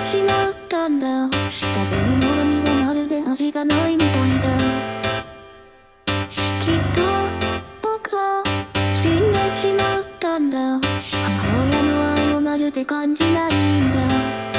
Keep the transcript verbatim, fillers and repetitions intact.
しまったんだ。食べるものにはまるで味がないみたいだ。きっと僕は死んでしまったんだ。母親の愛をまるで感じないんだ。